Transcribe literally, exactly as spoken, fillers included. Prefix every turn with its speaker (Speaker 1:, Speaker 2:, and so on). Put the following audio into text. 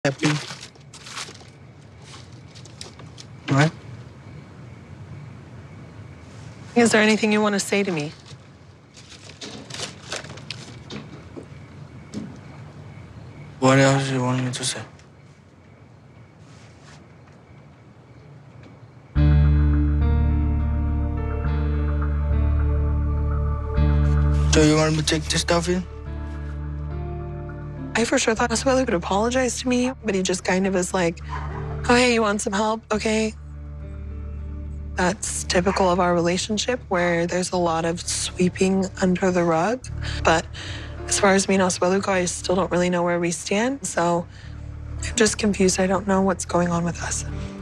Speaker 1: Happy. Right?
Speaker 2: Is there anything you want to say to me?
Speaker 1: What else do you want me to say? So you want me to take this stuff in?
Speaker 2: I for sure thought Asuelu would apologize to me, but he just kind of is like, oh, hey, you want some help? Okay. That's typical of our relationship where there's a lot of sweeping under the rug. But as far as me and Asuelu go, I still don't really know where we stand. So I'm just confused. I don't know what's going on with us.